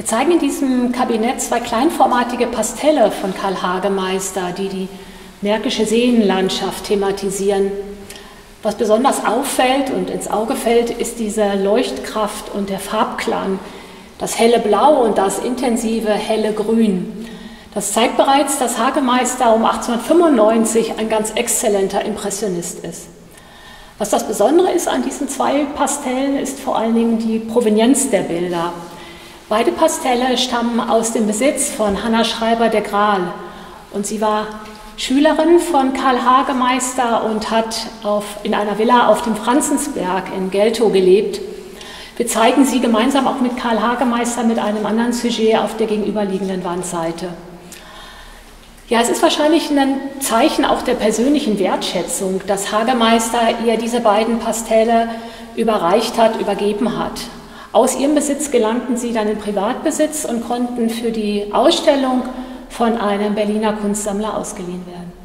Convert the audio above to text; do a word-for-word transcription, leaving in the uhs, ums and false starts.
Wir zeigen in diesem Kabinett zwei kleinformatige Pastelle von Karl Hagemeister, die die märkische Seenlandschaft thematisieren. Was besonders auffällt und ins Auge fällt, ist diese Leuchtkraft und der Farbklang, das helle Blau und das intensive helle Grün. Das zeigt bereits, dass Hagemeister um achtzehnhundertfünfundneunzig ein ganz exzellenter Impressionist ist. Was das Besondere ist an diesen zwei Pastellen, ist vor allen Dingen die Provenienz der Bilder. Beide Pastelle stammen aus dem Besitz von Hanna Schreiber de Graal und sie war Schülerin von Karl Hagemeister und hat auf, in einer Villa auf dem Franzensberg in Geltow gelebt. Wir zeigen sie gemeinsam auch mit Karl Hagemeister mit einem anderen Sujet auf der gegenüberliegenden Wandseite. Ja, es ist wahrscheinlich ein Zeichen auch der persönlichen Wertschätzung, dass Hagemeister ihr diese beiden Pastelle überreicht hat, übergeben hat. Aus ihrem Besitz gelangten sie dann in Privatbesitz und konnten für die Ausstellung von einem Berliner Kunstsammler ausgeliehen werden.